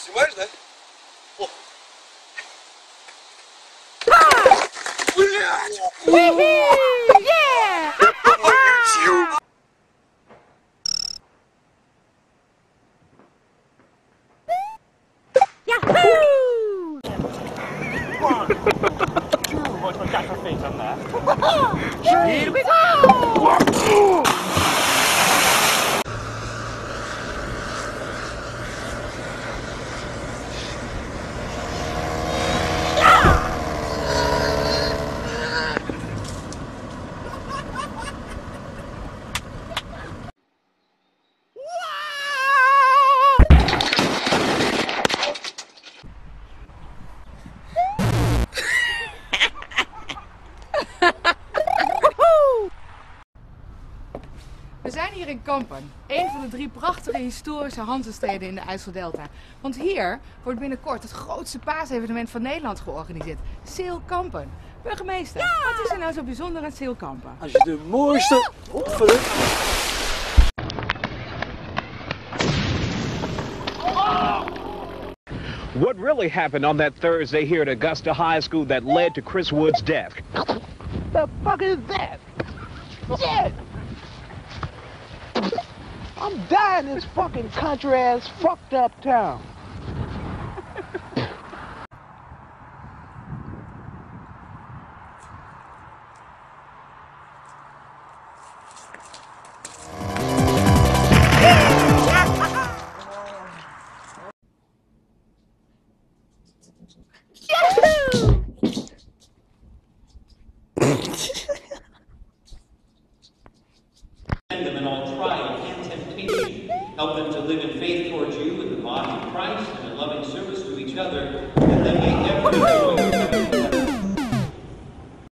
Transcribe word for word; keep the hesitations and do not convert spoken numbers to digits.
Seriously? Oh. Yeah! Yahoo! One, two, wat een kakkerfeest aan daar. Here we go! We zijn hier in Kampen, een van de drie prachtige historische Hanzesteden in de IJsseldelta. Want hier wordt binnenkort het grootste paasevenement van Nederland georganiseerd. Zeelkampen. Burgemeester, ja! Wat is er nou zo bijzonder aan Zeelkampen? Als je de mooiste... Opvullen. What really happened on that Thursday here at Augusta High School that led to Chris Wood's death? The fuck is that? Shit! I'm dying in this fucking country ass fucked up town. them in all trial and temptation. Help them to live in faith towards you in the body of Christ and in loving service to each other, that they may